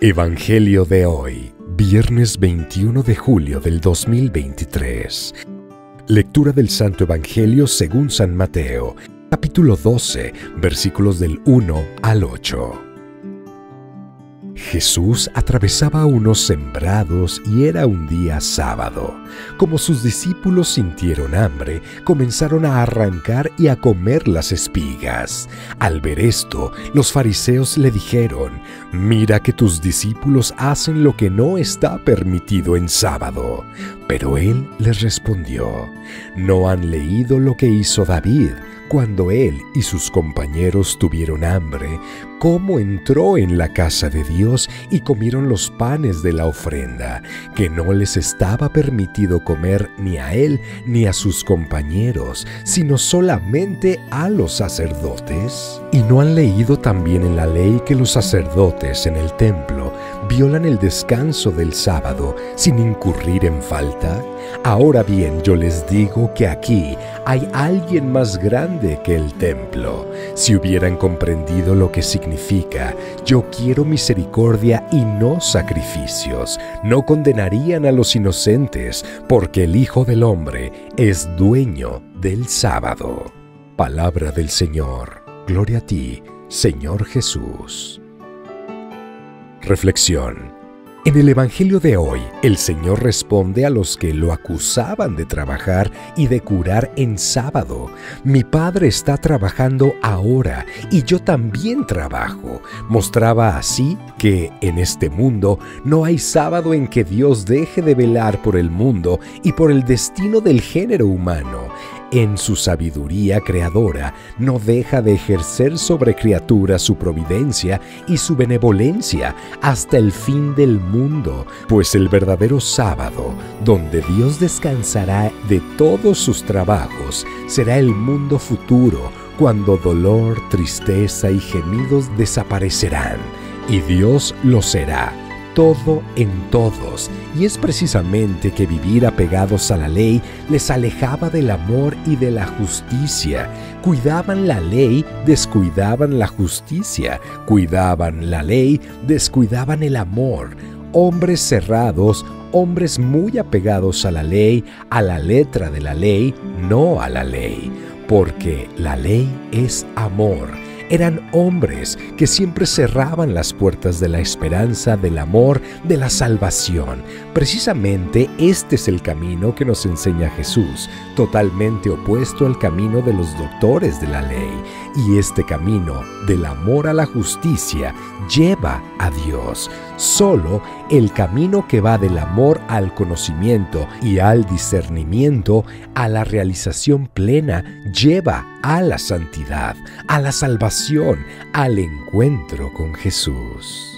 Evangelio de hoy, viernes 21 de julio del 2023. Lectura del Santo Evangelio según San Mateo, capítulo 12, versículos del 1 al 8. Jesús atravesaba unos sembrados y era un día sábado. Como sus discípulos sintieron hambre, comenzaron a arrancar y a comer las espigas. Al ver esto, los fariseos le dijeron: «Mira que tus discípulos hacen lo que no está permitido en sábado». Pero él les respondió: «¿No han leído lo que hizo David cuando él y sus compañeros tuvieron hambre? Cómo entró en la casa de Dios y comieron los panes de la ofrenda, que no les estaba permitido comer ni a él ni a sus compañeros, sino solamente a los sacerdotes. ¿Y no han leído también en la ley que los sacerdotes en el templo violan el descanso del sábado sin incurrir en falta? Ahora bien, yo les digo que aquí hay alguien más grande que el templo. Si hubieran comprendido lo que significa «Yo quiero misericordia y no sacrificios», no condenarían a los inocentes, porque el Hijo del Hombre es dueño del sábado. Palabra del Señor. Gloria a ti, Señor Jesús. Reflexión. En el Evangelio de hoy, el Señor responde a los que lo acusaban de trabajar y de curar en sábado. «Mi Padre está trabajando ahora y yo también trabajo». Mostraba así que en este mundo no hay sábado en que Dios deje de velar por el mundo y por el destino del género humano. En su sabiduría creadora, no deja de ejercer sobre criaturas su providencia y su benevolencia hasta el fin del mundo, pues el verdadero sábado, donde Dios descansará de todos sus trabajos, será el mundo futuro, cuando dolor, tristeza y gemidos desaparecerán, y Dios lo será todo en todos. Y es precisamente que vivir apegados a la ley les alejaba del amor y de la justicia. Cuidaban la ley, descuidaban la justicia. Cuidaban la ley, descuidaban el amor. Hombres cerrados, hombres muy apegados a la ley, a la letra de la ley, no a la ley, porque la ley es amor. Eran hombres que siempre cerraban las puertas de la esperanza, del amor, de la salvación. Precisamente este es el camino que nos enseña Jesús, totalmente opuesto al camino de los doctores de la ley. Y este camino del amor a la justicia lleva a Dios. Solo el camino que va del amor al conocimiento y al discernimiento, a la realización plena, lleva a la santidad, a la salvación, al encuentro con Jesús.